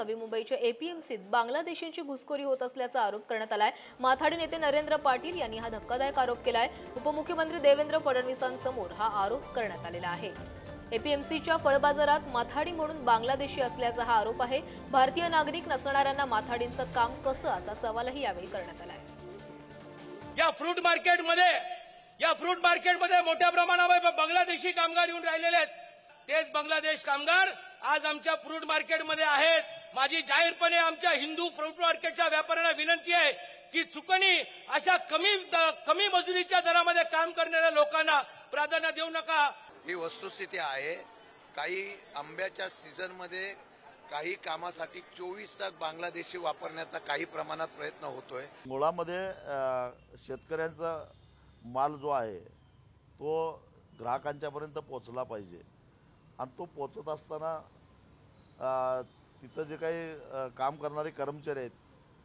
नवी मुंबईच्या एपीएमसीत बांगलादेशींची घुसखोरी होत असल्याचा आरोप करण्यात आलाय। माथाडी नेते नरेंद्र पाटील यांनी हा धक्कादायक आरोप केलाय। उपमुख्यमंत्री देवेंद्र फडणवीसांसमोर हा आरोप करण्यात आलेला आहे। एपीएमसीच्या फळ बाजारात माथाडी म्हणून बांगलादेशी असल्याचा हा आरोप आहे। भारतीय नागरिक नसणाऱ्यांना माथाडींचं काम कसं असा सवालही यावेळी करण्यात आलाय। या फ्रूट मार्केटमध्ये मोठ्या प्रमाणावर बांगलादेशी कामगार येऊन राहिलेले आहेत। तेच बांगलादेश कामगार आज आमच्या फ्रूट मार्केटमध्ये आहेत। माझी जाहीरपणे आमच्या हिंदू फ्रूट मार्केटच्या व्यापाऱ्यांना विनंती आहे की चुकणी अशा कमी मजुरीच्या दरामध्ये काम करणाऱ्या लोकांना प्राधान्य देऊ नका। ही वस्तुस्थिती आहे। काही आंब्याच्या सीझनमध्ये काही कामासाठी 24 तास बांगलादेशी वापरण्याचा काही प्रमाणात प्रयत्न होतोय। मुळामध्ये शेतकऱ्यांचा माल जो आहे तो ग्राहकांच्यापर्यंत पोहोचला पाहिजे आणि तो पोहोचत असताना तिथं जे काही काम करणारे कर्मचारी आहेत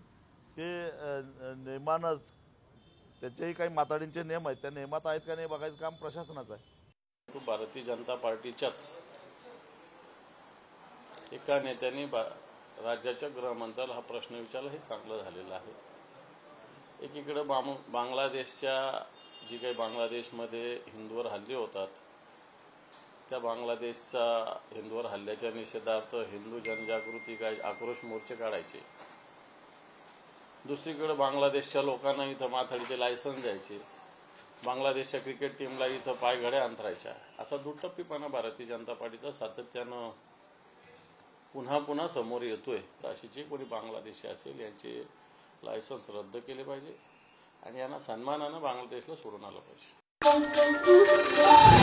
ते नियमानच त्याचेही काही माथाडींचे नियम आहेत, त्या नियमात आहेत का नाही बघायचं काम प्रशासनाचं आहे। भारतीय जनता पार्टीच्याच एका नेत्याने राज्याच्या गृहमंत्र्याला हा प्रश्न विचारला, हे चांगलं झालेलं आहे। एकीकडे बांगलादेशच्या जी काही बांगलादेशमध्ये हिंदूवर हल्ले होतात त्या बांगलादेशच्या हिंदूवर हल्ल्याच्या निषेधार्थ हिंदू जनजागृती काय आक्रोश मोर्चे काढायचे। दुसरीकडे बांगलादेशच्या लोकांना इथं माथाडीचे लायसन्स द्यायचे, बांगलादेशच्या क्रिकेट टीमला इथं पायघड्या अंतरायच्या। असा दुटप्पीपणा भारतीय जनता पार्टीचा सातत्यानं पुन्हा पुन्हा समोर येतोय। तर अशी जे कोणी बांगलादेशी असेल यांचे लायसन्स रद्द केले पाहिजे आणि यांना सन्मानानं बांगलादेशला सोडून आलं पाहिजे।